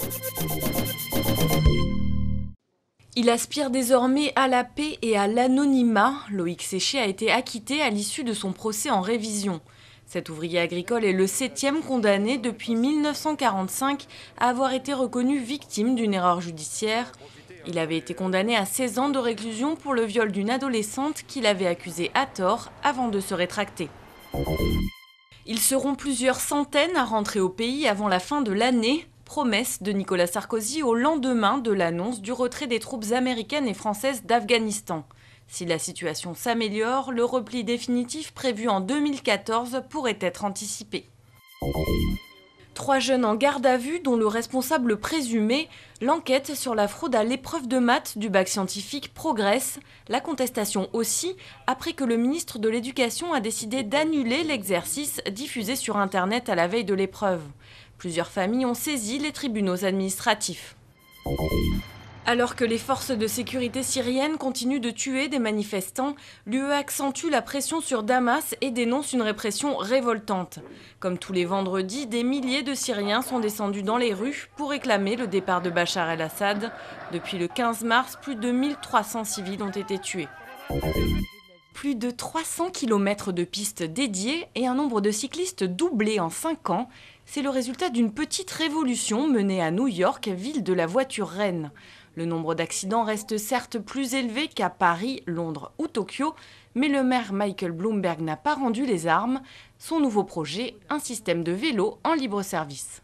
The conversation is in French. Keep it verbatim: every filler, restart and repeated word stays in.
Il aspire désormais à la paix et à l'anonymat. Loïc Séché a été acquitté à l'issue de son procès en révision. Cet ouvrier agricole est le septième condamné depuis mille neuf cent quarante-cinq à avoir été reconnu victime d'une erreur judiciaire. Il avait été condamné à seize ans de réclusion pour le viol d'une adolescente qu'il avait accusée à tort avant de se rétracter. Ils seront plusieurs centaines à rentrer au pays avant la fin de l'année. Promesse de Nicolas Sarkozy au lendemain de l'annonce du retrait des troupes américaines et françaises d'Afghanistan. Si la situation s'améliore, le repli définitif prévu en deux mille quatorze pourrait être anticipé. Trois jeunes en garde à vue, dont le responsable présumé. L'enquête sur la fraude à l'épreuve de maths du bac scientifique progresse. La contestation aussi, après que le ministre de l'Éducation a décidé d'annuler l'exercice diffusé sur Internet à la veille de l'épreuve. Plusieurs familles ont saisi les tribunaux administratifs. Alors que les forces de sécurité syriennes continuent de tuer des manifestants, l'U E accentue la pression sur Damas et dénonce une répression révoltante. Comme tous les vendredis, des milliers de Syriens sont descendus dans les rues pour réclamer le départ de Bachar el-Assad. Depuis le quinze mars, plus de mille trois cents civils ont été tués. Plus de trois cents kilomètres de pistes dédiées et un nombre de cyclistes doublé en cinq ans. C'est le résultat d'une petite révolution menée à New York, ville de la voiture reine. Le nombre d'accidents reste certes plus élevé qu'à Paris, Londres ou Tokyo, mais le maire Michael Bloomberg n'a pas rendu les armes. Son nouveau projet, un système de vélos en libre service.